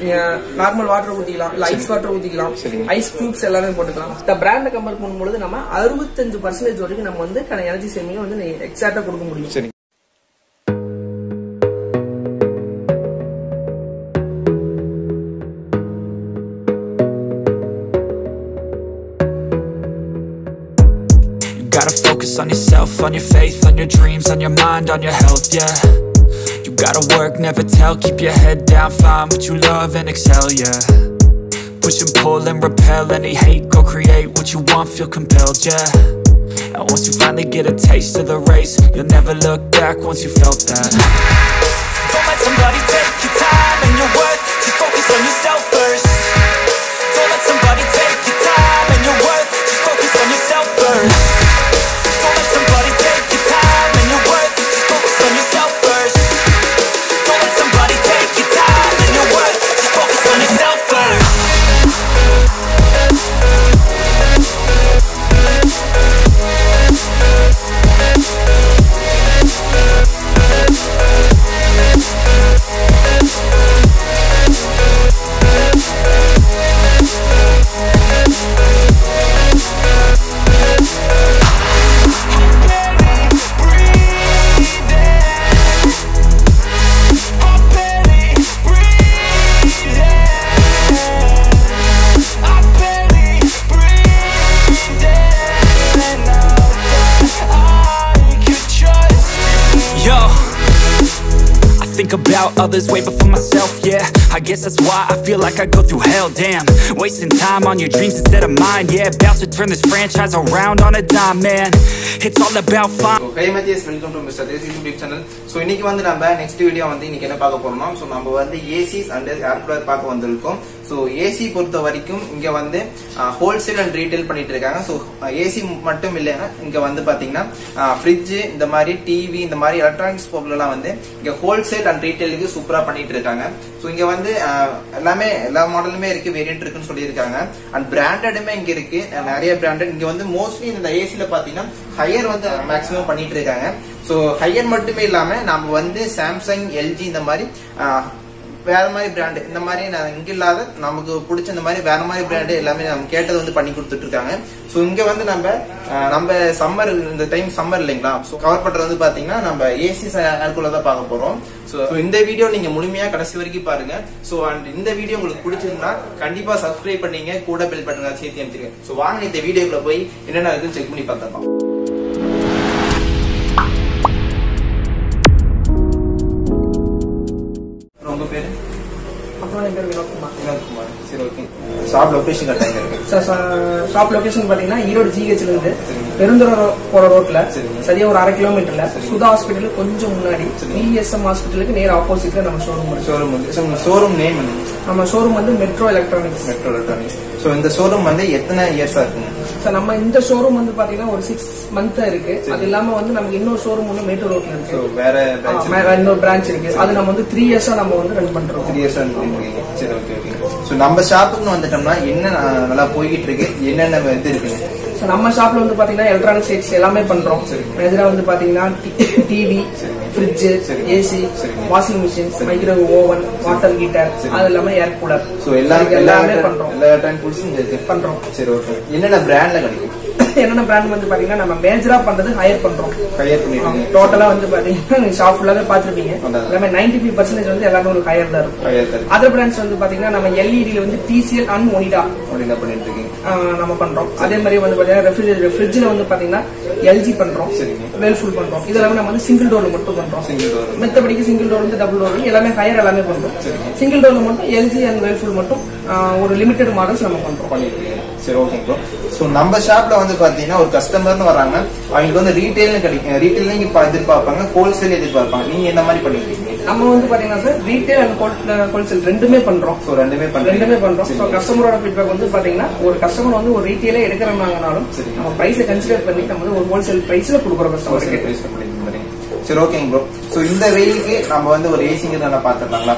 Normal water ஊத்திக்கலாம், இல்ல ice water ஊத்திக்கலாம், ஐஸ் கியூப்ஸ் எல்லாமே போட்டுக்கலாம். இந்த பிராண்ட கம்பேர் பண்ணும்போது நம்ம 65% வரைக்கும் நம்ம வந்து எனர்ஜி சேவிங் வந்து எக்ஸாக்டா கொடுக்க முடியும். Gotta focus on yourself, on your faith, on your dreams, on your mind, on your health, yeah. You gotta work, never tell, keep your head down, find what you love and excel, yeah. Push and pull and repel any hate, go create what you want, feel compelled, yeah. And once you finally get a taste of the race, you'll never look back once you felt that. Don't let somebody take your time and your worth, just focus on yourself first. Don't let somebody take your time and your worth, just focus on yourself first. Don't let somebody take your time and your worth, just focus on yourself first. Don't let somebody take your time and your worth, just focus on yourself first. Think about others way before myself, yeah. I guess that's why I feel like I go through hell, damn. Wasting time on your dreams instead of mine, yeah. About to turn this franchise around on a dime, man. It's all about fun. So, hey Matthias, welcome to Mr. Desi YouTube channel. So, இன்னைக்கு வந்து நம்ம next video வந்து இன்னைக்கு என்ன பார்க்க போறோம்னா, so நம்ம வந்து ACs and air cooler பார்க்க வந்திருக்கோம். So, AC பொறுத்த வரைக்கும் இங்க வந்து wholesale and retail பண்ணிட்டு இருக்காங்க. So, AC மட்டும் இல்லைன்னா இங்க வந்து பாத்தீங்கன்னா fridge, இந்த மாதிரி டிவி, இந்த மாதிரி எலக்ட்ரானிக்ஸ் பொருட்கள் வந்து இங்க wholesale and retailக்கு சூப்பரா பண்ணிட்டு இருக்காங்க. So, இங்க வந்து எல்லாமே எல்லா மாடலுமே இருக்கு, வேரியன்ட் இருக்குன்னு சொல்லியிருக்காங்க. அண்ட் பிராண்டடுமே இங்க இருக்கு, நிறைய பிராண்டட். இங்க வந்து மோஸ்ட்லி இந்த ஏசில பாத்தீங்கன்னா ஹையர் வந்து மேக்ஸிமம் பண்ணிட்டு இருக்காங்க. சோ ஹையர் மட்டுமே இல்லாம நம்ம வந்து சாம்சங், எல்ஜி இந்த மாதிரி வேற மாதிரி பிராண்ட், இந்த மாதிரி இங்க இல்லாத நமக்கு பிடிச்ச இந்த மாதிரி வேற மாதிரி பிராண்ட் எல்லாமே நம்ம கேட்டது வந்து பண்ணி கொடுத்துட்டு இருக்காங்க. சோ இங்க வந்து நம்ம சம்மர், இந்த டைம் சம்மர் இல்லைங்களா, சோ கவர் பண்றது வந்து பாத்தீங்கன்னா நம்ம ஏசி ஏர்கூலர் தான் பார்க்க போறோம். சோ இந்த வீடியோ நீங்க முழுமையா கடைசி வரைக்கும் பாருங்க. சோ அண்ட் இந்த வீடியோ உங்களுக்கு பிடிச்சிருந்தா கண்டிப்பா சப்ஸ்கிரைப் பண்ணீங்க, கூட பெல் பட்டன் சேர்த்து அமைச்சிருங்க. சோ வாங்க இந்த வீடியோக்குள்ள போய் என்னென்ன இருக்குன்னு செக் பண்ணி பார்த்துக்கலாம். உங்க பேரு? சரி, ஓகே. ஷாப் லொகேஷன் கரெக்டா இருக்கு சார்? ஷாப் லொகேஷன் பாத்தீங்கன்னா ஈரோடு ஜிஹெச்ல இருந்து பெருந்துறை போற ரோட்ல சரியா ஒரு 1/2 கிலோமீட்டர்ல சுதா ஹாஸ்பிட்டலுக்கு கொஞ்சம் முன்னாடி பிஎஸ்எம் ஹாஸ்பிட்டலுக்கு நேர் ஆப்போசிட்ல நம்ம ஷோரூம் நேம் நம்ம ஷோரூம் வந்து மெட்ரோ எலக்ட்ரானிக்ஸ். சோ இந்த ஷோரூம் வந்து எத்தனை இயர்ஸா இருக்குங்க சார்? நம்ம இந்த ஷோரூம் வந்து பாத்தீங்கன்னா ஒரு 6 மந்த் இருக்கு. அது இல்லாம வந்து நமக்கு இன்னொரு ஷோரூம் வந்து மேட்டூர் ரோட்ல இருக்கு. வேற இன்னொரு பிரான்ச் இருக்கு. அது நம்ம வந்து 3 இயர்ஸா நம்ம வந்து ரன் பண்றோம். 3 இயர்ஸ் ரன் பண்றீங்க. சரி, ஓகே. சோ நம்ம ஷாப்புக்கு வந்துட்டோம்னா என்ன நல்லா போயிட்டு இருக்கு, என்னென்ன இது இருக்குங்க? நம்ம ஷாப்ல வந்து பாத்தீங்கன்னா எலக்ட்ரானிக் ஐட்டம்ஸ் எல்லாமே பண்றோம். மேஜரா வந்து பாத்தீங்கன்னா TV, fridge, AC, washing machine, microwave oven, water heater, அது இல்லாம ஏர் கூலர், சோ எல்லாமே பண்றோம். எல்லா எலக்ட்ரானிக் டூல்ஸும் இருக்கு பண்றோம். சரி, ஓகே. என்னென்ன பிராண்ட்ல கிடைக்கும்? என்னென்ன பிராண்ட் வந்து பாத்தீங்கன்னா நம்ம மேஜரா பண்றது ஹையர் பண்றோம். ஹையர் பண்ணிருக்கீங்க. டோட்டலா வந்து பாத்தீங்கன்னா ஷாப் ஃபுல்லாவே பாத்துருப்பீங்க. எல்லாமே 95% வந்து எல்லாமே ஒரு ஹையர்ல இருக்கும். அதர் பிராண்ட்ஸ் வந்து பாத்தீங்கன்னா நம்ம எல்இடில வந்து டிசிஎல் அண்ட் ஒனிடா பண்ணிட்டு இருக்கீங்க, நம்ம பண்றோம். அதே மாதிரி வந்து பாத்தீங்கன்னா ரெஃப்ரிஜரேட்டர், ஃப்ரிட்ஜ்ல வந்து பாத்தீங்கன்னா எல்ஜி பண்றோம், வேல்ஃபுல் பண்றோம். இதெல்லாம் நம்ம வந்து சிங்கிள் டோர்ல மட்டும் பண்றோம். மத்தபடிக்கு சிங்கிள் டோர் வந்து டபுள் டோர் எல்லாமே ஹையர் எல்லாமே பண்றோம். சிங்கிள் டோர்ல மட்டும் எல்ஜி அண்ட் வேல்ஃபுல் மட்டும் ஒரு லிமிடெட் மாடல்ஸ் நம்ம பண்றோம். சரி, ஓகே ப்ரோ. சோ நம்ம ஷாப்ல வந்து பாத்தீங்கன்னா ஒரு கஸ்டமர்னு வராங்க, அவங்களுக்கு வந்து ரீட்டைல்னு கிடைக்கும். ரீட்டைல் நீங்க எதிர்பார்ப்பாங்க, ஹோல்சேல் எதிர்பார்ப்பாங்க. நீங்க என்ன மாதிரி பண்ணிருக்கீங்க? நம்ம வந்து பாத்தீங்கன்னா சார் ரீட்டைல் அண்ட் ஹோல்சேல் ரெண்டுமே பண்றோம். சோ ரெண்டுமே பண்றோம். சோ கஸ்டமரோட ஃபீட்பேக் வந்து பாத்தீங்கன்னா ஒரு கஸ்டமர் வந்து ஒரு ரீட்டைலே எடுக்கறாங்கனாலும் நம்ம பிரைஸை கன்சிடர் பண்ணி நம்ம வந்து ஒரு ஹோல்சேல் பிரைஸ்ல கொடுக்குறோம் கஸ்டமருக்கு. சரி, ஓகேங்க ப்ரோ. சோ இந்த வெயிலுக்கு நம்ம வந்து ஒரு ஏசிங்க நல்லா பாத்துறலாங்களா?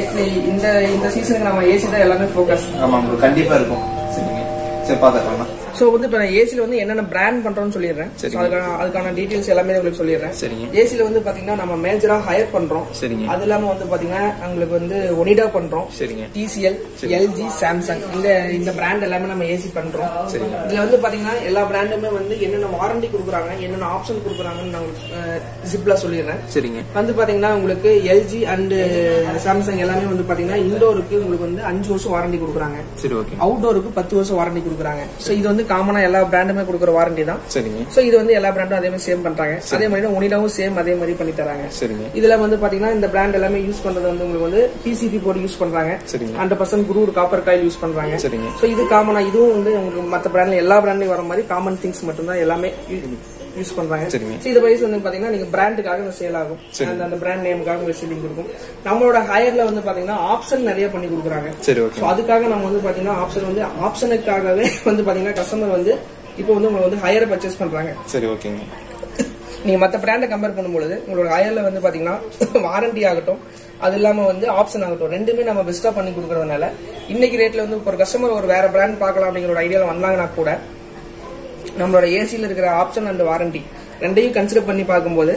இந்த சீசனுக்கு நம்ம ஏசி தான் எல்லாமே ஃபோக்கஸ். ஆமா ப்ரோ, கண்டிப்பா இருக்கும். சரிங்க, சரி பாத்துக்கலாம். சோ வந்து இப்ப ஏசில வந்து என்னென்ன பிராண்ட் பண்றோம்னு சொல்லிடுறேன். அதுக்கான டீடைல்ஸ் எல்லாமே உங்களுக்கு சொல்லிடுறேன். ஏசில வந்து பாத்தீங்கன்னா நம்ம மேஜரா ஹையர் பண்றோம். அது இல்லாம வந்து பாத்தீங்கன்னா உங்களுக்கு வந்து ஒனிடா பண்றோம், டிசிஎல், எல்ஜி, சாம்சங் இந்த பிராண்ட் எல்லாமே நம்ம ஏசி பண்றோம். இதுல வந்து பாத்தீங்கன்னா எல்லா பிராண்டுமே வந்து என்னென்ன வாரண்டி கொடுக்குறாங்க, என்னென்ன ஆப்ஷன் கொடுக்குறாங்கன்னு நான் ஜிப்ல சொல்லிடுறேன். வந்து பாத்தீங்கன்னா உங்களுக்கு எல்ஜி அண்ட் சாம்சங் எல்லாமே வந்து பாத்தீங்கன்னா இன்டோருக்கு உங்களுக்கு வந்து 5 வருஷம் வாரண்டி கொடுக்குறாங்க, அவுட்டோருக்கு 10 வருஷம் வாரண்டி கொடுக்குறாங்க. சோ இது வந்து காமனா எல்லா பிராண்டுமே கொடுக்குற வாரண்டி தான். சோ இது வந்து எல்லா பிராண்டும் அதே மாதிரி சேம் பண்றாங்க. அதே மாதிரி ஒனிடாவும் சேம் அதே மாதிரி பண்ணி தராங்க. இதுல வந்து பாத்தீங்கன்னா இந்த பிராண்ட் எல்லாமே யூஸ் பண்றது வந்து உங்களுக்கு வந்து பிசிபி போர்டு யூஸ் பண்றாங்க, 100% குரூர் காப்பர் காயில் யூஸ் பண்றாங்க. சோ இது காமனா இதுவும் வந்து உங்களுக்கு மத்த பிராண்ட்ல எல்லா பிராண்ட்லயும் வர மாதிரி காமன் திங்ஸ் மட்டும் தான் எல்லாமே யூஸ் பண்றாங்க. இது வைஸ் வந்து பாத்தீங்கன்னா நீங்க பிராண்டுக்காக சேல் ஆகும், அந்த பிராண்ட் நேமுக்காக செல்லிங் கொடுக்கும். நம்மளோட ஹையர்ல வந்து பாத்தீங்கன்னா ஆப்ஷன் நிறைய பண்ணி கொடுக்குறாங்க. சோ அதுக்காக நம்ம வந்து பாத்தீங்கன்னா ஆப்ஷனுக்காகவே வந்து பாத்தீங்கன்னா கஸ்டமர் வந்து இப்போ வந்து உங்களுக்கு வந்து ஹையர் பர்ச்சேஸ் பண்றாங்க. சரி ஓகேங்க. நீங்க மத்த பிராண்டை கம்பேர் பண்ணும்போது உங்களோட ஹையர்ல வந்து பாத்தீங்கன்னா வாரண்டி ஆகட்டும், அது இல்லாம வந்து ஆப்ஷன் ஆகட்டும், ரெண்டுமே நம்ம பெஸ்டா பண்ணி கொடுக்கறதுனால இன்னைக்கு ரேட்ல வந்து ஒரு கஸ்டமர் ஒரு வேற பிராண்ட் பார்க்கலாம் அப்படிங்கிற ஐடியால வந்தாங்கன்னா கூட நம்மளோட ஏசில இருக்கிற ஆப்ஷன் அண்ட் வாரண்டி ரெண்டையும் கன்சிடர் பண்ணி பார்க்கும்போது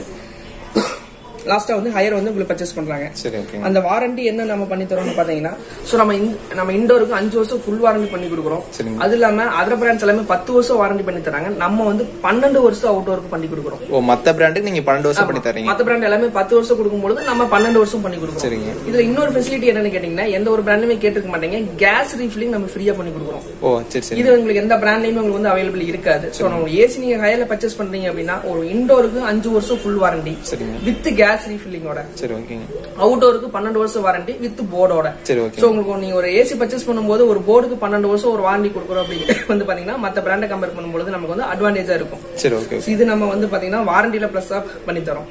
லாஸ்டா வந்து ஹையர் வந்து உங்களுக்கு பர்ச்சேஸ் பண்றாங்க. அந்த வாரண்டி என்ன நம்ம பண்ணி தரோம்னு பாத்தீங்கன்னா சோ நம்ம இண்டோருக்கு 5 வருஷம் ஃபுல் வாரண்டி பண்ணி கொடுக்குறோம். அது இல்லாம அதர் பிராண்ட்ஸ் எல்லாமே 10 வருஷம் வாரண்டி பண்ணி தராங்க. நம்ம வந்து 12 வருஷம் அவுட்டோருக்கு பண்ணி கொடுக்குறோம். மத்த பிராண்டுக்கு நீங்க 12 வருஷம் பண்ணி தரீங்க. மத்த பிராண்ட் எல்லாமே 10 வருஷம் கொடுக்கும்போது நம்ம 12 வருஷம் பண்ணி கொடுக்குறோம். இதுல இன்னொரு ஃபெசிலிட்டி என்னன்னு கேட்டீங்கன்னா எந்த ஒரு பிராண்டுமே கேட்டுக்க மாட்டீங்க, கேஸ் ரீஃபில்லிங் நம்ம ஃப்ரீயா பண்ணி கொடுக்குறோம். இது உங்களுக்கு எந்த பிராண்ட்லயுமே உங்களுக்கு வந்து அவைலபிள் இருக்காது. சோ நம்ம ஏசி நீங்க ஹையர்ல பர்ச்சேஸ் பண்றீங்க அப்படின்னா ஒரு இண்டோருக்கு 5 வருஷம் ஃபுல் வாரண்டி வித் கேஸ் ரீஃபில்லிங்கோட, அவுட்டோருக்கு 12 வருஷம் வாரண்டி வித் போர்டோட. சோ உங்களுக்கு நீங்க ஒரு ஏசி பர்ச்சேஸ் பண்ணும்போது ஒரு போர்டுக்கு 12 வருஷம் ஒரு வாரண்டி கொடுக்குறோம் அப்படி வந்து பாத்தீங்கன்னா மத்த பிராண்டை கம்பேர் பண்ணும்போது நமக்கு வந்து அட்வான்டேஜா இருக்கும். இது நம்ம வந்து பாத்தீங்கன்னா வாரண்டில பிளஸ் பண்ணி தரோம்.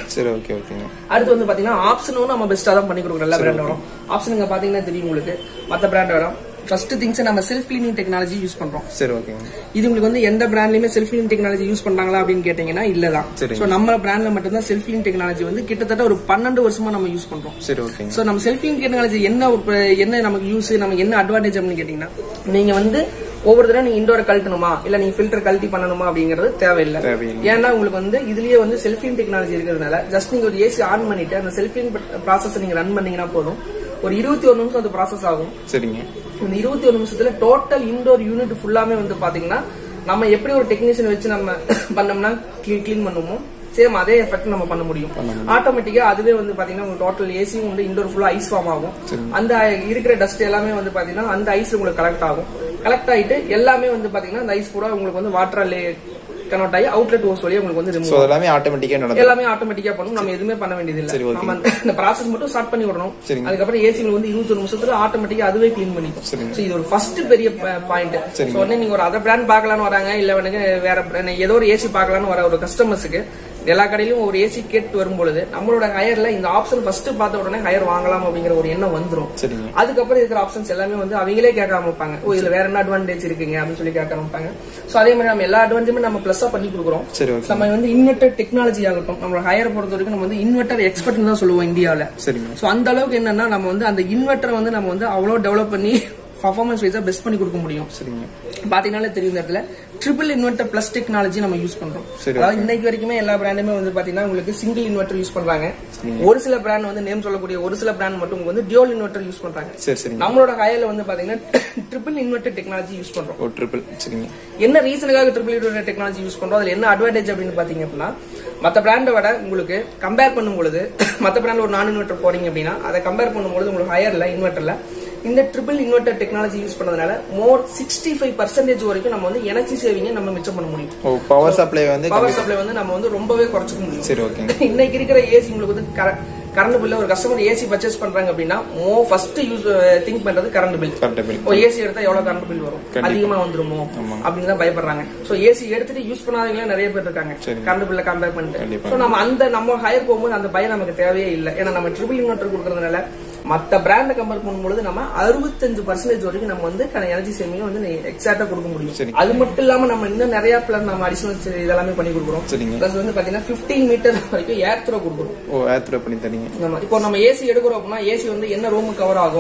அடுத்து வந்து பாத்தீங்கன்னா ஆப்ஷனும் நம்ம பெஸ்டா தான் பண்ணி கொடுக்குறோம். எல்லா பிராண்டோட ஆப்ஷனுங்க பாத்தீங்கன்னா தெரியும் உங்களுக்கு மத்த பிராண்டோட. ஃபர்ஸ்ட் திங்ஸ் நம்ம செல்ஃப் கிளீனிங் டெக்னாலஜி யூஸ் பண்றோம். இது உங்களுக்கு வந்து எந்த பிராண்ட்லயுமே செல்ஃப் கிளீனிங் டெக்னாலஜி யூஸ் பண்றாங்களா அப்படின்னு கேட்டீங்கன்னா இல்லதான். சோ நம்ம பிராண்ட்ல மட்டும் தான் செல்ஃப் கிளீனிங் டெக்னாலஜி வந்து கிட்டத்தட்ட ஒரு 12 வருஷமா நம்ம யூஸ் பண்றோம். சோ நம்ம செல்ஃப் கிளீனிங் டெக்னாலஜி என்ன நமக்கு யூஸ், நமக்கு என்ன அட்வான்டேஜ் அப்படின்னு கேட்டீங்கன்னா நீங்க வந்து ஒவ்வொரு தடவை நீங்க இண்டோரை கழட்டணுமா இல்ல நீங்க ஃபில்டர் கழட்டி பண்ணணுமா அப்படிங்கிறது தேவையில்லை. ஏன்னா உங்களுக்கு வந்து இதுலயே வந்து செல்ஃப் கிளீனிங் டெக்னாலஜி இருக்கிறதுனால ஜஸ்ட் நீங்க ஒரு ஏசி ஆன் பண்ணிட்டு அந்த செல்ஃப் கிளீனிங் ப்ராசஸ் நீங்க ரன் பண்ணீங்கன்னா போதும். ஒரு 21 நிமிஷம் அது ப்ராசஸ் ஆகும். இந்த 21 நிமிஷத்துல டோட்டல் இன்டோர் யூனிட் ஃபுல்லாமே வந்து பாத்தீங்கன்னா நம்ம எப்படி ஒரு டெக்னீஷியன் வச்சு நம்ம பண்ணோம்னா கிளீன் பண்ணுவோமோ சேம் அதே எஃபெக்ட் நம்ம பண்ண முடியும். ஆட்டோமேட்டிக்கா அதுவே வந்து பாத்தீங்கன்னா உங்களுக்கு டோட்டல் ஏசியும் வந்து இண்டோர் ஃபுல்லா ஐஸ் ஃபார்ம் ஆகும். அந்த இருக்கிற டஸ்ட் எல்லாமே வந்து பாத்தீங்கன்னா அந்த ஐஸ்ல உங்களுக்கு கலெக்ட் ஆகும். கலெக்ட் ஆயிட்டு எல்லாமே வந்து பாத்தீங்கன்னா அந்த ஐஸ் கூட உங்களுக்கு வந்து வாட்டர் கனெக்ட் ஆகி அவுட்லெட் ஹோஸ் வழியா உங்களுக்கு வந்து ரிமூவ் எல்லாமே ஆட்டோமேட்டிக்கா பண்ணும். நம்ம எதுவுமே பண்ண வேண்டியது இல்ல. நம்ம இந்த ப்ராசஸ் மட்டும் ஸ்டார்ட் பண்ணி விடணும். அதுக்கப்புறம் ஏசி வந்து 21 நிமிஷத்துல ஆட்டோமேட்டிக்கா அதுவே கிளீன் பண்ணிக்கும். இது ஒரு ஃபர்ஸ்ட் பெரிய பாயிண்ட். உடனே நீங்க ஒரு அதர் பிராண்ட் பாக்கலாம்னு வராங்க, இல்ல வந்து வேற ஏதோ ஒரு ஏசி பாக்கலாம்னு வர ஒரு கஸ்டமர்ஸுக்கு எல்லா கடையிலும் ஒரு ஏசி கேட்டு வரும்பொழுது நம்மளோட ஹையர்ல இந்த ஆப்ஷன் ஃபர்ஸ்ட் பார்த்த உடனே ஹையர் வாங்கலாம் அப்படிங்கிற ஒரு எண்ணம் வந்துரும். அதுக்கப்புறம் இருக்கிற ஆப்ஷன்ஸ் எல்லாமே வந்து அவங்களே கேட்க ஆரம்பிப்பாங்க, ஓ இதுல வேற என்ன அட்வான்டேஜ் இருக்குங்க அப்படின்னு சொல்லி கேட்க ஆரம்பிப்பாங்க. சோ அதே மாதிரி நம்ம எல்லா அட்வான்டேஜுமே நம்ம பிளஸ்ஸா பண்ணி கொடுக்குறோம். நம்ம வந்து இன்வெர்டர் டெக்னாலஜி ஆகட்டும், நம்மளோட ஹையர் பொறுத்த வரைக்கும் நம்ம வந்து இன்வெர்டர் எக்ஸ்பர்ட் தான் சொல்லுவோம் இந்தியாவில. சோ அந்த அளவுக்கு என்னன்னா நம்ம வந்து அந்த இன்வெர்டரை வந்து நம்ம வந்து அவ்வளவு டெவலப் பண்ணி பர்ஃபார்மன்ஸ் வைஸா பெஸ்ட் பண்ணி கொடுக்க முடியும். பாத்தீங்கன்னாலே தெரியும் இந்த இடத்துல ட்ரிபிள் இன்வெர்டர் பிளஸ் டெக்னாலஜி நம்ம யூஸ் பண்றோம். அதாவது இன்னைக்கு வரைக்குமே எல்லா பிராண்டுமே வந்து பாத்தீங்கன்னா உங்களுக்கு சிங்கிள் இன்வெர்டர் யூஸ் பண்றாங்க. ஒரு சில பிராண்ட் வந்து நேம் சொல்லக்கூடிய ஒரு சில பிராண்ட் மட்டும் வந்து டியூல் இன்வெர்டர் யூஸ் பண்றாங்க. நம்மளோட ஹையர்ல வந்து பாத்தீங்கன்னா ட்ரிபிள் இன்வெர்டர் டெக்னாலஜி யூஸ் பண்றோம். என்ன ரீசனுக்காக ட்ரிபிள் இன்வெர்டர் டெக்னாலஜி யூஸ் பண்றோம், அதுல என்ன அட்வான்டேஜ் அப்படின்னு பாத்தீங்க அப்படின்னா மத்த பிராண்டை விட உங்களுக்கு கம்பேர் பண்ணும்போது மத்த பிராண்ட் ஒரு நான் இன்வெர்டர் போறீங்க அப்படின்னா அதை கம்பேர் பண்ணும்போது உங்களுக்கு ஹையர்ல இன்வெர்டர்ல இந்த ட்ரிபிள் இன்வெர்டர் டெக்னாலஜி யூஸ் பண்ணதுனால மோர் 65% வரைக்கும் நம்ம வந்து எனர்ஜி சேவிங்க நம்ம மிச்சம் பண்ண முடியும். பவர் சப்ளை வந்து நம்ம வந்து ரொம்பவே குறைச்சிக்க முடியும். இன்னைக்கு இருக்கிற ஏசி உங்களுக்கு வந்து கரண்ட் பில்ல ஒரு கஸ்டமர் ஏசி பர்ச்சேஸ் பண்றாங்க அப்படின்னா ஃபர்ஸ்ட் யூஸ் திங்க் பண்றது கரண்ட் பில். ஏசி எடுத்தா எவ்வளவு கரண்ட் பில் வரும், அதிகமா வந்துருமோ அப்படின்னு தான் பயப்படுறாங்க. சோ ஏசி எடுத்துட்டு யூஸ் பண்ணாதவங்களே நிறைய பேர் இருக்காங்க கரண்ட் பில்ல கம்பேர் பண்ணிட்டு. சோ நம்ம ஹையர் போகும்போது அந்த பயம் நமக்கு தேவையே இல்லை. ஏன்னா நம்ம ட்ரிபிள் இன்வெர்டர் கொடுக்கறதுனால மத்த பிராண்ட கம்பேர் பண்ணும்போது நம்ம 65% வரைக்கும் நம்ம வந்து எனர்ஜி சேவிங் வந்து எக்ஸாக்டா கொடுக்க முடியும். அது மட்டும் இல்லாம நம்ம இன்னும் நிறைய பிளான் நம்ம அடிஷனல் இதெல்லாமே பண்ணி கொடுக்குறோம். பிளஸ் வந்து பாத்தீங்கன்னா 15 மீட்டர் வரைக்கும் ஏர் த்ரோ கொடுக்குறோம். ஏர் த்ரோ பண்ணி தரீங்க. இப்போ நம்ம ஏசி எடுக்கிறோம் அப்படின்னா ஏசி வந்து என்ன ரூம் கவர் ஆகும்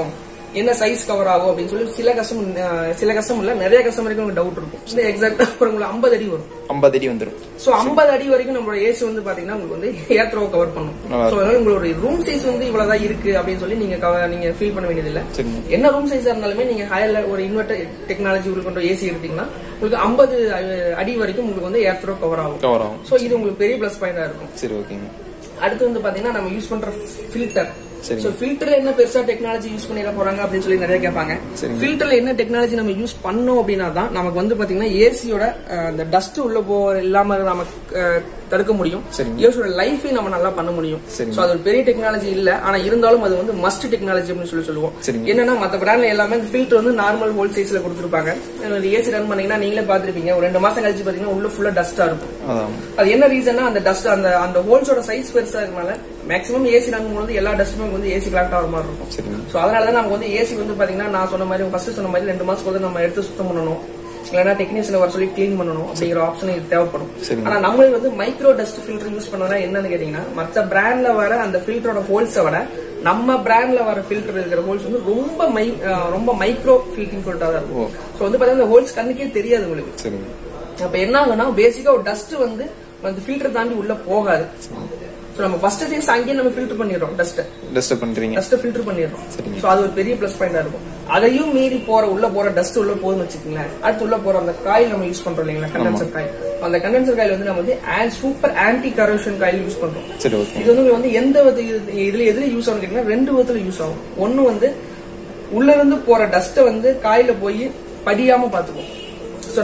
என்ன சைஸ் கவர் ஆகும் அப்படின்னு சொல்லி சில கஸ்டமர் இல்ல நிறைய கஸ்டமருக்கு உங்களுக்கு டவுட் இருக்கும். இந்த எக்ஸாக்டா உங்களுக்கு 50 அடி வரும். 50 அடி வந்துரும். சோ 50 அடி வரைக்கும் நம்மளோட ஏசி வந்து பாத்தீங்கன்னா உங்களுக்கு வந்து ஏர் த்ரோ கவர் பண்ணும். சோ அதனால உங்களோட ரூம் சைஸ் வந்து இவ்வளவுதான் இருக்கு அப்படின்னு சொல்லி நீங்க ஃபீல் பண்ண வேண்டியது இல்ல. என்ன ரூம் சைஸா இருந்தாலுமே நீங்க ஹையர்ல ஒரு இன்வெர்டர் டெக்னாலஜி கொண்ட ஏசி எடுத்தீங்கன்னா உங்களுக்கு 50 அடி வரைக்கும் உங்களுக்கு வந்து ஏர் த்ரோ கவர் ஆகும். சோ இது உங்களுக்கு பெரிய பிளஸ் பாயிண்டா இருக்கும். சரி, ஓகேங்க. அடுத்து வந்து பாத்தீங்கன்னா நம்ம யூஸ் பண்ற ஃபில்டர். சோ ஃபில்டர்ல என்ன பெருசா டெக்னாலஜி யூஸ் பண்ணிட போறாங்க அப்படின்னு சொல்லி நிறைய கேட்பாங்க. ஃபில்டர்ல என்ன டெக்னாலஜி நம்ம யூஸ் பண்ணோம் அப்படின்னா தான் நமக்கு வந்து பாத்தீங்கன்னா ஏசியோட அந்த டஸ்ட் உள்ள இல்லாம நமக்கு தடுக்க முடியும். ஏசியோட லைஃபை நம்ம நல்லா பண்ண முடியும். சோ அது ஒரு பெரிய டெக்னாலஜி இல்ல, ஆனா இருந்தாலும் அது வந்து மஸ்ட் டெக்னாலஜி அப்படின்னு சொல்லுவோம். என்னன்னா மத்த பிராண்ட்ல எல்லாமே ஃபில்டர் வந்து நார்மல் ஹோல் சைஸ்ல கொடுத்துருப்பாங்க. ஏசி ரன் பண்ணீங்கன்னா நீங்களே பாத்துருப்பீங்க, ஒரு 2 மாசம் கழிச்சு பாத்தீங்கன்னா உள்ள ஃபுல்லா டஸ்டா இருக்கும். அது என்ன ரீசன்னா அந்த டஸ்ட் அந்த ஹோல்ஸோட சைஸ் பெருசா இருக்கனால மேக்ஸிமம் ஏசி ரன் பண்ணும்போது எல்லா டஸ்ட்டுமே வந்து ஏசி கலெக்ட் ஆகிற மாதிரி இருக்கும். சோ அதனாலதான் நமக்கு வந்து ஏசி வந்து பாத்தீங்கன்னா நான் சொன்ன மாதிரி ஃபர்ஸ்ட் சொன்ன மாதிரி 2 மாசத்துக்கு வந்து நம்ம எடுத்து சுத்தம் பண்ணணும், இல்லைன்னா டெக்னீஷியன் வர சொல்லி கிளீன் பண்ணணும் அப்படிங்கிற ஆப்ஷன் இது தேவைப்படும். ஆனா நம்மளுக்கு வந்து மைக்ரோ டஸ்ட் ஃபில்டர் யூஸ் பண்ணா என்னன்னு கேட்டீங்கன்னா மத்த பிராண்ட்ல வர அந்த ஃபில்டரோட ஹோல்ஸை விட நம்ம பிராண்ட்ல வர ஃபில்டர் இருக்கிற ஹோல்ஸ் வந்து ரொம்ப மைக்ரோ ஃபில்டரிங் சொல்லிட்டா தான் இருக்கும். சோ வந்து பாத்தீங்கன்னா இந்த ஹோல்ஸ் கண்ணுக்கே தெரியாது உங்களுக்கு. அப்ப என்ன ஆகுனா பேசிக்கா ஒரு டஸ்ட் வந்து அந்த ஃபில்டர் தாண்டி உள்ள போகாது. சோ நம்ம ஃபர்ஸ்ட் திங்ஸ் அங்கேயே நம்ம ஃபில்டர் பண்ணிடுறோம், டஸ்ட் ஃபில்டர் பண்ணிடுறோம். சோ அது ஒரு பெரிய பிளஸ் பாயிண்டா இருக்கும். அதையும் மீறி உள்ள போற டஸ்ட் உள்ள போகுதுன்னு வச்சுக்கோங்களேன், அடுத்து உள்ள போற அந்த காயில் நம்ம யூஸ் பண்றோம் இல்லைங்களா, கண்டென்சர் காயில். அந்த கண்டென்சர் காயில் வந்து நம்ம வந்து super anti corrosion coil use பண்றோம். இது வந்து எந்த எதுல யூஸ் ஆகும் கேட்டீங்கன்னா 2 விதத்துல யூஸ் ஆகும். ஒன்னு வந்து உள்ள இருந்து போற டஸ்ட் வந்து காயில போய் படியாம பாத்துக்கும். சோ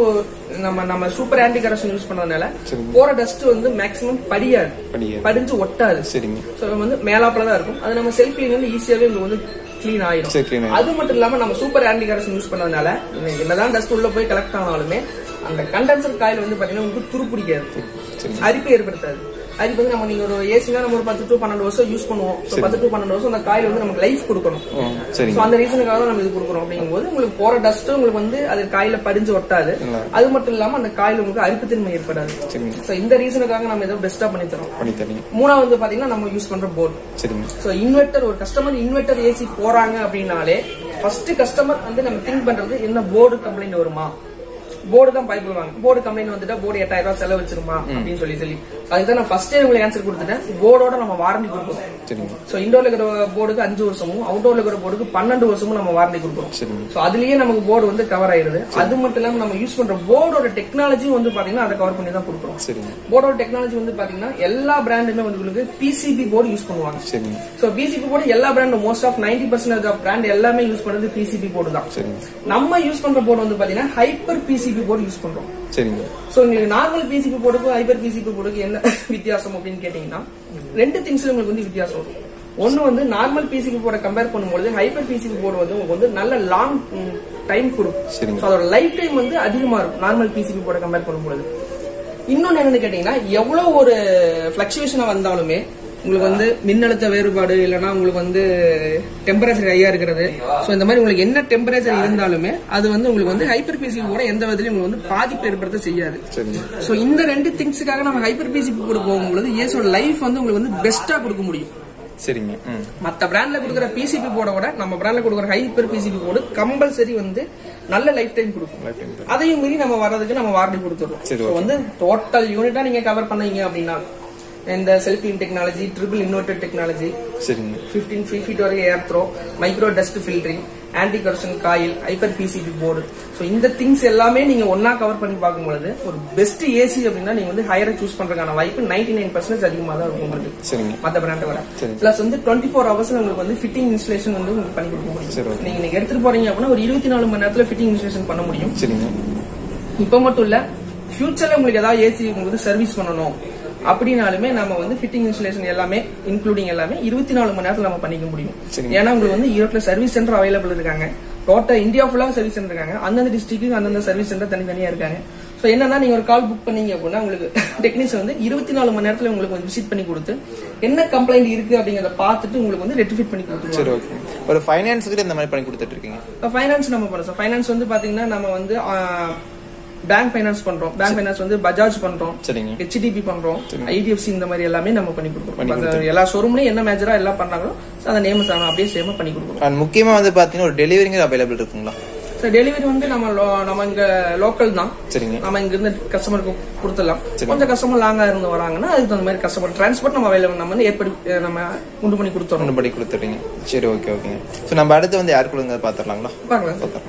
நம்ம சூப்பர் ஆன்டி கரோஷன் யூஸ் பண்றதுனால போற டஸ்ட் வந்து மேக்ஸிமம் படிஞ்சு ஒட்டாது. சோ வந்து மேலாப்ல தான் இருக்கும். அது நம்ம செல்ஃப் கிளீன் வந்து ஈஸியாவே வந்து கிளீன் ஆயிடும். அது மட்டும் இல்லாம நம்ம சூப்பர் ஆன்டி கரோஷன் யூஸ் பண்ணதுனால என்னதான் டஸ்ட் உள்ள போய் கலெக்ட் ஆனாலுமே அந்த கண்டென்சர் காயில் வந்து பாத்தீங்கன்னா உங்களுக்கு துரு பிடிக்காது, அரிப்பை ஏற்படுத்தாது. அதுக்கு வந்து நம்ம நீங்க ஒரு ஏசினா நம்ம ஒரு 10 to 12 வருஷம் யூஸ் பண்ணுவோம். 10 to 12 வருஷம் அந்த காயில் வந்து நமக்கு லைஃப் கொடுக்கணும். சோ அந்த ரீசனுக்காக தான் நம்ம இது கொடுக்குறோம். அப்படிங்கும்போது உங்களுக்கு போற டஸ்ட் உங்களுக்கு வந்து அது காயில படிஞ்சு ஒட்டாது. அது மட்டும் இல்லாம அந்த காயில் உங்களுக்கு அரிப்புத்தன்மை ஏற்படாது. சோ இந்த ரீசனுக்காக நம்ம இதை பெஸ்டா பண்ணி தரோம். மூணாவது வந்து பாத்தீங்கன்னா நம்ம யூஸ் பண்ற போர்டு. சோ இன்வெர்டர் ஒரு கஸ்டமர் இன்வெர்டர் ஏசி போறாங்க அப்படின்னாலே ஃபர்ஸ்ட் கஸ்டமர் வந்து நம்ம திங்க் பண்றது என்ன போர்டு கம்ப்ளைண்ட் வருமா, போர்டு தான் பயப்படுவாங்க. போர்டு கம்ப்ளைண்ட் வந்துட்டா போர்டு 8000 ரூபாய் செலவு வச்சிருமா அப்படின்னு சொல்லி அதுதான் நான் ஃபர்ஸ்டே உங்களுக்கு ஆன்சர் கொடுத்துட்டேன். போர்டோட நம்ம வாரண்டி கொடுப்போம். சோ இண்டோர்ல இருக்கிற போர்டுக்கு 5 வருஷமும் அவுட்டோர்ல இருக்கிற போர்டுக்கு 12 வருஷமும் நம்ம வாரண்டி கொடுப்போம். சோ அதுலயே நமக்கு போர்டு வந்து கவர் ஆயிருது. அது மட்டும் இல்லாம நம்ம யூஸ் பண்ற போர்டோட டெக்னாலஜியும் வந்து பாத்தீங்கன்னா அதை கவர் பண்ணி தான் கொடுக்குறோம். போர்டோட டெக்னாலஜி வந்து பாத்தீங்கன்னா எல்லா பிராண்டுமே வந்து உங்களுக்கு பிசிபி போர்டு யூஸ் பண்ணுவாங்க. சோ பிசிபி போர்டு எல்லா பிராண்டும் மோஸ்ட் ஆஃப் 90% ஆஃப் பிராண்ட் எல்லாமே யூஸ் பண்றது பிசிபி போர்டு தான். நம்ம யூஸ் பண்ற போர்டு வந்து பாத்தீங்கன்னா ஹைப்பர் பிசிபி போர்டு யூஸ் பண்றோம். சோ உங்களுக்கு நார்மல் பிசிபி போர்டுக்கும் ஹைப்பர் பிசிபி போர்டுக்கு என்ன வித்தியாசம் அப்படின்னு கேட்டீங்கன்னா 2 திங்ஸ்ல உங்களுக்கு வந்து வித்தியாசம் வரும். ஒன்னு வந்து நார்மல் பிசிபி போர்டை கம்பேர் பண்ணும்போது ஹைப்பர் பிசிபி போர்டு வந்து உங்களுக்கு வந்து நல்ல லாங் டைம் கொடுக்கும். அதோட லைஃப் டைம் வந்து அதிகமா இருக்கும் நார்மல் பிசிபி போர்டை கம்பேர் பண்ணும்போது. இன்னொன்னு என்னன்னு கேட்டீங்கன்னா எவ்வளவு ஒரு பிளக்சுவேஷனா வந்தாலுமே உங்களுக்கு வந்து மின்னழுத்த வேறுபாடு இல்லைன்னா உங்களுக்கு வந்து டெம்பரேச்சர் ஹையா இருக்கிறது, சோ இந்த மாதிரி உங்களுக்கு என்ன டெம்பரேச்சர் இருந்தாலுமே அது வந்து உங்களுக்கு வந்து ஹைப்பர் பிசிபி கூட எந்த விதத்திலும் உங்களுக்கு வந்து பாதிப்பு ஏற்படுத்த செய்யாது. சோ இந்த 2 திங்ஸுக்காக நம்ம ஹைப்பர் பிசிபி கூட போகும்போது ஏசியோட லைஃப் வந்து உங்களுக்கு வந்து பெஸ்டா கொடுக்க முடியும். சரிங்க. மத்த பிராண்ட்ல கொடுக்குற பிசிபி போர்டை விட நம்ம பிராண்ட்ல கொடுக்குற ஹைப்பர் பிசிபி போர்டு கம்பல்சரி வந்து நல்ல லைஃப் டைம் கொடுக்கும். அதையும் மீறி நம்ம வர்றதுக்கு நம்ம வாரண்டி கொடுத்துருவோம். வந்து டோட்டல் யூனிட்டா நீங்க கவர் பண்ணீங்க அப்படின்னா இந்த self clean technology, triple inverter technology, 15 feet வரைக்கும் air throw, micro dust filtering, anti corrosion coil, hyper PCB board, so இந்த திங்ஸ் எல்லாமே நீங்க ஒன்னா கவர் பண்ணி பார்க்கும்போது ஒரு பெஸ்ட் ஏசி அப்படின்னா நீங்க வந்து ஹையரா சூஸ் பண்றதுக்கான வாய்ப்பு 99% அதிகமா தான் இருக்கும் உங்களுக்கு மத்த பிராண்டை விட. பிளஸ் வந்து 24 hours உங்களுக்கு வந்து ஃபிட்டிங் இன்ஸ்டலேஷன் வந்து உங்களுக்கு பண்ணி கொடுக்க முடியும். நீங்க எடுத்துட்டு போறீங்க அப்படின்னா ஒரு 24 மணி நேரத்துல ஃபிட்டிங் இன்ஸ்டலேஷன் பண்ண முடியும். இப்ப மட்டும் இல்ல, ஃபியூச்சர்ல உங்களுக்கு ஏதாவது ஏசி உங்களுக்கு சர்வீஸ் பண்ணணும் அப்படின்னாலுமே நம்ம வந்து ஃபிட்டிங் இன்ஸ்டலேஷன் எல்லாமே இன்க்ளூடிங் எல்லாமே 24 மணி நேரத்துல நம்ம பண்ணிக்க முடியும். ஏன்னா உங்களுக்கு வந்து ஈரோட்ல சர்வீஸ் சென்டர் அவைலபிள் இருக்காங்க. டோட்டல் இந்தியா ஃபுல்லா சர்வீஸ் சென்டர் இருக்காங்க. அந்தந்த டிஸ்ட்ரிக்ட்டுக்கு அந்தந்த சர்வீஸ் சென்டர் தனித்தனியா இருக்காங்க. சோ என்னன்னா நீங்க ஒரு கால் புக் பண்ணீங்க அப்படின்னா உங்களுக்கு டெக்னீஷியன் வந்து 24 மணி நேரத்துல உங்களுக்கு வந்து விசிட் பண்ணி கொடுத்து என்ன கம்ப்ளைண்ட் இருக்கு அப்படிங்கறத பார்த்துட்டு உங்களுக்கு வந்து ரெக்டிஃபை பண்ணி கொடுத்துருவாங்க. ஒரு ஃபைனான்ஸ்க்கு இந்த மாதிரி பண்ணி கொடுத்துட்டு இருக்கீங்க. ஃபைனான்ஸ் நம்ம பண்ணுறோம். ஃபைனான்ஸ் வந்து பாத்தீங்கன்னா நம்ம வந்து பேங்க் ஃபைனான்ஸ் பண்றோம். பேங்க் ஃபைனான்ஸ் வந்து பஜாஜ் பண்றோம், சரிங்க. HDB பண்றோம், IDFC இந்த மாதிரி எல்லாமே நம்ம பண்ணி கொடுக்குறோம். எல்லா ஷோரூம்லயும் என்ன மேஜரா எல்லாம் பண்றாங்களோ அந்த நேம்ஸ் அப்படியே சேமா பண்ணி கொடுக்குறோம். அண்ட் முக்கியமா வந்து பாத்தீங்கன்னா ஒரு டெலிவரிங்க அவைலபிள் இருக்குங்களா? சார் டெலிவரி வந்து நம்ம இங்க லோக்கல் தான். சரிங்க. நம்ம இங்க இருந்து கஸ்டமருக்கு கொடுத்துடலாம். கொஞ்சம் கஸ்டமர் லாங்கா இருந்து வராங்கன்னா அதுக்கு தகுந்த மாதிரி கஸ்டமர் டிரான்ஸ்போர்ட் நம்ம அவைலபிள் நம்ம வந்து ஏற்படி நம்ம உண்டு பண்ணி கொடுத்துறீங்க. சரி, ஓகே ஓகேங்க. ஸோ நம்ம அடுத்து வந்து ஏர் கூலர் பாத்துடலாங்களா? பார்க்கலாம்.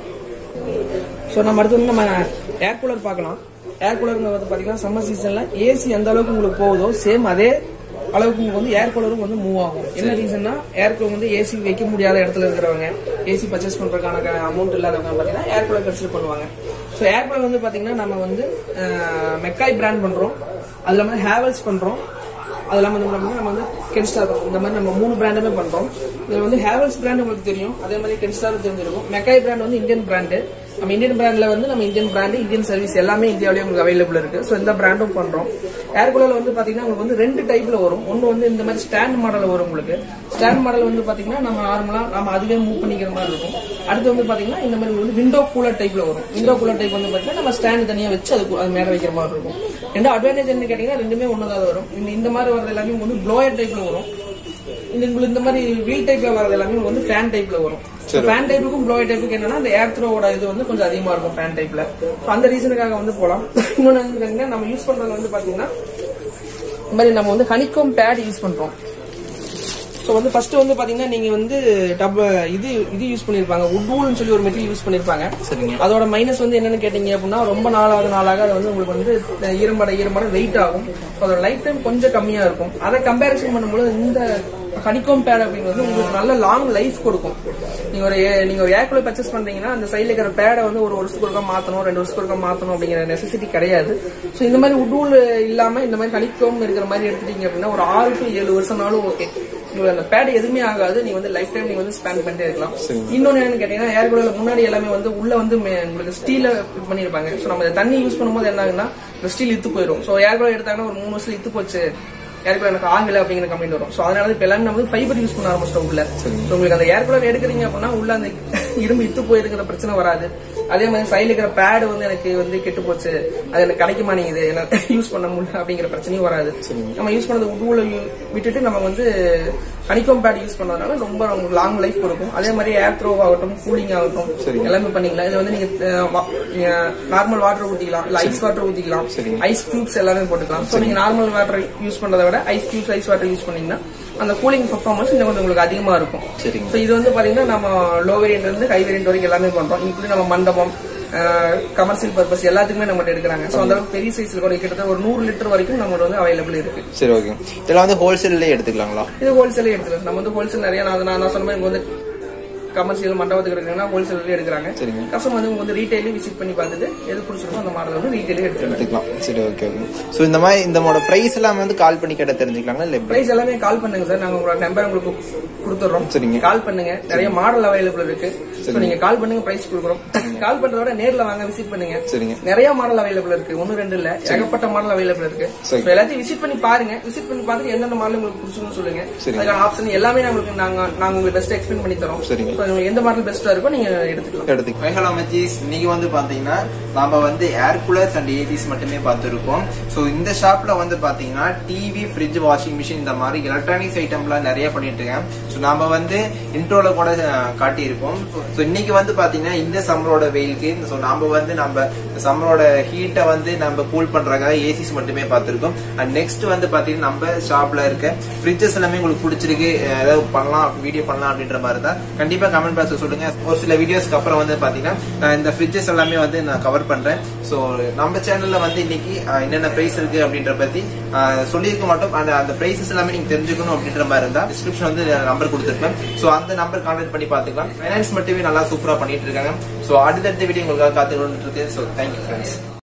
ஸோ நம்ம அடுத்து வந்து நம்ம ஏர் கூலர் பார்க்கலாம். ஏர் கூலர் வந்து பாத்தீங்கன்னா சம்மர் சீசன்ல ஏசி எந்த அளவுக்கு உங்களுக்கு போகுதோ சேம் அதே அளவுக்கு உங்களுக்கு வந்து ஏர் கூலரும் வந்து மூவ் ஆகும். என்ன ரீசன்னா ஏர் கூலர் வந்து ஏசி வைக்க முடியாத இடத்துல இருக்கிறவங்க, ஏசி பர்ச்சேஸ் பண்றதுக்கான அமௌண்ட் இல்லாதவங்க பாத்தீங்கன்னா ஏர் கூலர் கன்சிடர் பண்ணுவாங்க. ஸோ ஏர் கூலர் வந்து பாத்தீங்கன்னா நம்ம வந்து மெக்காய் பிராண்ட் பண்றோம், அது இல்லாம ஹேவல்ஸ் பண்றோம், அது இல்லாம நம்ம வந்து கென்ஸ்டார் இந்த மாதிரி நம்ம 3 பிராண்டுமே பண்றோம். இதுல வந்து ஹேவல்ஸ் பிராண்ட் உங்களுக்கு தெரியும், அதே மாதிரி கென்ஸ்டார் தெரிஞ்சிருக்கும். மெக்காய் பிராண்ட் வந்து இந்தியன் பிராண்டு. நம்ம இந்தியன் பிராண்ட்ல வந்து நம்ம இந்தியன் பிராண்ட், இந்தியன் சர்வீஸ் எல்லாமே இந்தியாவிலேயே உங்களுக்கு அவைலபிள் இருக்கு. ஸோ இந்த பிராண்டும் பண்றோம். ஏர் கூலர்ல வந்து பாத்தீங்கன்னா உங்களுக்கு வந்து 2 டைப்ல வரும். ஒன்னு வந்து இந்த மாதிரி ஸ்டாண்ட் மாடல் வரும். உங்களுக்கு ஸ்டாண்ட் மாடல் வந்து பாத்தீங்கன்னா நம்ம நார்மலா நம்ம அதுவே மூவ் பண்ணிக்கிற மாதிரி இருக்கும். அடுத்து வந்து பாத்தீங்கன்னா இந்த மாதிரி வந்து விண்டோ கூலர் டைப்ல வரும். விண்டோ கூலர் டைப் வந்து பாத்தீங்கன்னா நம்ம ஸ்டாண்ட் தனியா வச்சு அது மேல வைக்கிற மாதிரி இருக்கும். ரெண்டு அட்வான்டேஜ் என்ன கேட்டீங்கன்னா ரெண்டுமே ஒண்ணுதான் வரும். இந்த மாதிரி வரது எல்லாமே வந்து ப்ளோயர் டைப்ல வரும். இந்த மாதிரி வீல் டைப்ல வரது எல்லாமே வந்து ஃபேன் டைப்ல வரும். ஃபேன் டைப்புக்கும் ப்ளோயர் டைப்புக்கு என்னன்னா அந்த ஏர் த்ரோவோட இது வந்து கொஞ்சம் அதிகமா இருக்கும் ஃபேன் டைப்ல. அந்த ரீசனுக்காக வந்து போலாம். இன்னொன்னு நம்ம யூஸ் பண்றது வந்து பாத்தீங்கன்னா இந்த மாதிரி நம்ம வந்து ஹனிகோம் பேட் யூஸ் பண்றோம். ஸோ வந்து ஃபர்ஸ்ட் வந்து பாத்தீங்கன்னா நீங்க வந்து இது யூஸ் பண்ணிருப்பாங்க, உட்வூல்னு சொல்லி ஒரு மெட்டீரியல் யூஸ் பண்ணிருப்பாங்க. அதோட மைனஸ் வந்து என்னன்னு கேட்டீங்க அப்படின்னா ரொம்ப நாளாக அது வந்து உங்களுக்கு வந்து ஈரம்பட வெயிட் ஆகும். அதோட லைஃப் டைம் கொஞ்சம் கம்மியா இருக்கும். அதை கம்பேரிசன் பண்ணும்போது இந்த ஹனிகோம் பேட் அப்படிங்கிறது உங்களுக்கு நல்ல லாங் லைஃப் கொடுக்கும். நீங்க ஒரு ஏர் கூலர் பர்ச்சேஸ் பண்றீங்கன்னா அந்த சைட்ல இருக்கிற பேடை வந்து ஒரு வருஷத்துக்கு ஒருக்கா மாத்தணும், 2 வருஷத்துக்கு ஒருக்கா மாத்தணும் அப்படிங்கிற நெசசிட்டி கிடையாது. ஸோ இந்த மாதிரி உட்வூல் இல்லாம இந்த மாதிரி ஹனிகோம் இருக்கிற மாதிரி எடுத்துட்டீங்க அப்படின்னா ஒரு 6 to 7 வருஷம்னாலும் ஓகே. அந்த பேட் எதுவுமே ஆகாது. நீங்க வந்து லைஃப் டைம் நீங்க வந்து ஸ்பெண்ட் பண்ணிட்டே இருக்கலாம். இன்னொன்னு என்னன்னு கேட்டீங்கன்னா ஏர் கூலர்ல முன்னாடி எல்லாமே வந்து உள்ள வந்து உங்களுக்கு ஸ்டீல பண்ணிருப்பாங்க. ஸோ நம்ம தண்ணி யூஸ் பண்ணும்போது என்ன ஆகுதுன்னா இந்த ஸ்டீல் இத்து போயிடும். ஸோ ஏர் கூலர் எடுத்தாங்கன்னா ஒரு 3 வருஷத்துல இத்து போச்சு, ஏர் கூலர் எனக்கு ஆகல அப்படிங்கிற கம்ப்ளைண்ட் வரும். ஸோ அதனால இப்ப எல்லாமே நம்ம ஃபைபர் யூஸ் பண்ண ஆரம்பிச்சிட்டோம் உள்ள. ஸோ உங்களுக்கு அந்த ஏர் கூலர் எடுக்கிறீங்க அப்படின்னா உள்ள அந்த இரும்பு இத்து போயிருக்கிற பிரச்சனை வராது. அதே மாதிரி சைடுல இருக்கிற பேட் வந்து எனக்கு வந்து கெட்டு போச்சு, அது எனக்கு கிடைக்க மாட்டேங்குது, எனக்கு யூஸ் பண்ண முடியல அப்படிங்கிற பிரச்சனையும் வராது. நம்ம யூஸ் பண்ணது உட்வூல விட்டுட்டு நம்ம வந்து ஹனிகோம் பேட் யூஸ் பண்ணதுனால ரொம்ப லாங் லைஃப் கொடுக்கும். அதே மாதிரி ஏர் த்ரோ ஆகட்டும், கூலிங் ஆகட்டும் எல்லாமே பண்ணிக்கலாம். இது வந்து நீங்க நார்மல் வாட்டர் ஊத்திக்கலாம், இல்ல ஐஸ் வாட்டர் ஊத்திக்கலாம், ஐஸ் கியூப்ஸ் எல்லாமே போட்டுக்கலாம். ஸோ நீங்க நார்மல் வாட்டர் யூஸ் பண்றதை விட ice cubes, ice water use பண்ணீங்கன்னா அந்த கூலிங் பெர்ஃபார்மன்ஸ் இன்னும் கொஞ்சம் உங்களுக்கு அதிகமா இருக்கும். ஸோ இது வந்து பாத்தீங்கன்னா நம்ம லோ வேரியன்ட் இருந்து ஹை வேரியன்ட் வரைக்கும் எல்லாமே பண்றோம். இன்க்ளூட் நம்ம மண்டபம், கமர்ஷியல் பர்பஸ் எல்லாத்துக்குமே நம்ம எடுக்கிறாங்க. ஸோ அந்த அளவுக்கு பெரிய சைஸ்ல கூட கிட்டத்தட்ட ஒரு 100 லிட்டர் வரைக்கும் நம்ம வந்து அவைலபிள் இருக்கு. சரி, ஓகே. இதெல்லாம் வந்து ஹோல்சேல்லே எடுத்துக்கலாங்களா? இது ஹோல்சேலே எடுத்துக்கலாம். நம்ம வந்து ஹோல்சேல் நிறைய நான் சொன்ன மாதிரி வந்து கமர்ஷியல் மண்டபத்துக்கு எடுக்கிறாங்கன்னா ஹோல்சேல் எடுக்கிறாங்க. கஸ்டமர் வந்து வந்து ரீட்டைலே விசிட் பண்ணி பார்த்துட்டு எது பிடிச்சிருக்கோ அந்த மாடல் வந்து ரீட்டைலே எடுத்துக்கலாம். சரி, ஓகே ஓகே. சோ இந்த மாதிரி இந்த பிரைஸ் எல்லாமே வந்து கால் பண்ணி கேட்ட தெரிஞ்சுக்கலாங்களா? இல்ல பிரைஸ் எல்லாமே கால் பண்ணுங்க சார், நாங்க உங்களோட நம்பர் உங்களுக்கு கொடுத்துறோம். சரிங்க, கால் பண்ணுங்க. நிறைய மாடல் அவைலபிள் இருக்கு. சோ நீங்க கால் பண்ணுங்க, பிரைஸ் கொடுக்குறோம். கால் பண்றதோட நேர்ல வாங்க, விசிட் பண்ணுங்க. சரிங்க, நிறைய மாடல் அவைலபிள் இருக்கு. 1 2 இல்ல, ஏகப்பட்ட மாடல் அவைலபிள் இருக்கு. எல்லாத்தையும் விசிட் பண்ணி பாருங்க. விசிட் பண்ணி பார்த்துட்டு எந்தெந்த மாடல் உங்களுக்கு பிடிச்சிருக்குன்னு சொல்லுங்க. அதுக்கான ஆப்ஷன் எல்லாமே நாங்க உங்களுக்கு பெஸ்ட் எக்ஸ்பிளைன் பண்ணி தரோம். சரிங்க, எந்த மாடல் பெஸ்டா இருக்கோ நீங்க எடுத்துக்கலாம். ஹலோ மச்சீஸ், இன்னைக்கு வந்து பாத்தீங்கன்னா நாம வந்து ஏர் கூலர்ஸ் அண்ட் ஏசிஸ் மட்டுமே பார்த்திருக்கோம். சோ இந்த ஷாப்ல வந்து பாத்தீங்கன்னா டிவி, ஃப்ரிட்ஜ், வாஷிங் மிஷின் இந்த மாதிரி எலக்ட்ரானிக்ஸ் ஐட்டம்லாம் நிறைய பண்ணிட்டு இருக்கேன். சோ நாம வந்து இன்ட்ரோல கூட காட்டியிருப்போம். சோ இன்னைக்கு வந்து பாத்தீங்கன்னா இந்த சம்மரோட வெயிலுக்கு சோ நாம வந்து நம்ம சம்மரோட ஹீட்டை வந்து நம்ம கூல் பண்றதுக்காக ஏசிஸ் மட்டுமே பார்த்திருக்கோம். அண்ட் நெக்ஸ்ட் வந்து பாத்தீங்கன்னா நம்ம ஷாப்ல இருக்க ஃப்ரிட்ஜஸ் எல்லாமே உங்களுக்கு பிடிச்சிருக்கு, ஏதாவது பண்ணலாம், வீடியோ பண்ணலாம் அப்படின்ற மாதிரி தான் கண்டிப்பா கமெண்ட் பாக்ஸ்ல சொல்லுங்க. ஒரு சில வீடியோஸ்க்கு அப்புறம் வந்து பாத்தீங்கன்னா இந்த ஃப்ரிட்ஜஸ் எல்லாமே வந்து நான் கவர் பண்றேன். சோ நம்ம சேனல்ல வந்து இன்னைக்கு என்னென்ன பிரைஸ் இருக்கு அப்படின்ற பத்தி சொல்லியிருக்க மாட்டோம். அந்த பிரைசஸ் எல்லாமே நீங்க தெரிஞ்சுக்கணும் அப்படின்ற மாதிரி இருந்தா டிஸ்கிரிப்ஷன் வந்து நம்பர் கொடுத்துருப்பேன். சோ அந்த நம்பர் கான்டாக்ட் பண்ணி பாத்துக்கலாம். ஃபைனான்ஸ் மட்டுமே நல்லா சூப்பரா பண்ணிட்டு இருக்காங்க. சோ அடுத்தடுத்த வீடியோ உங்களுக்காக காத்துக்கிட்டு இருக்கு. So thank you friends.